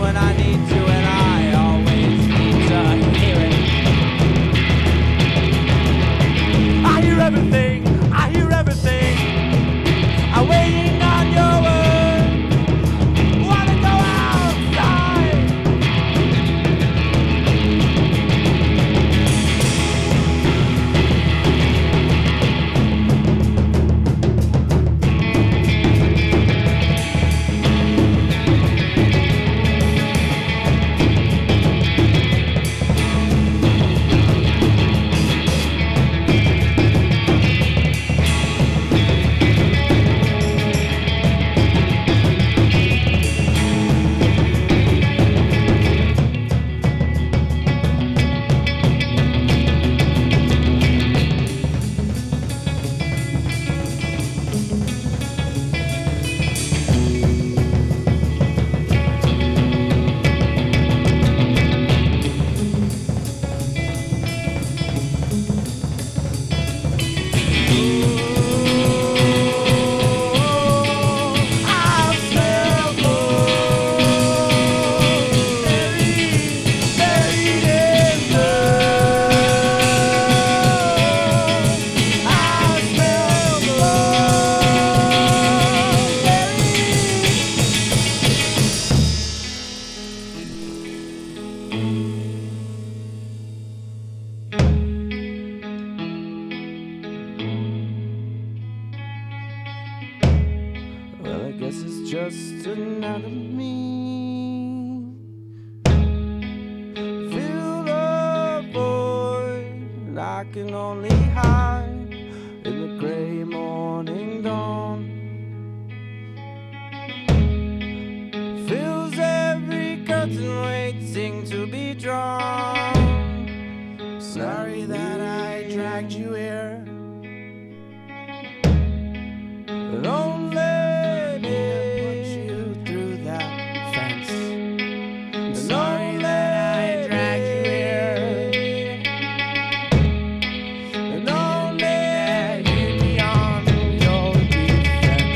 when I need to, and I always need to hear it. I hear everything, I hear everything. I'm waiting on your word. Wanna go outside. Well, I guess it's just another me. Fill the void, and I can only hide in the gray morning dawn. Fills every curtain waiting to be drawn. Sorry that I dragged you here. But only put you through that fence. Sorry that I dragged you here. And only you beyond your defense.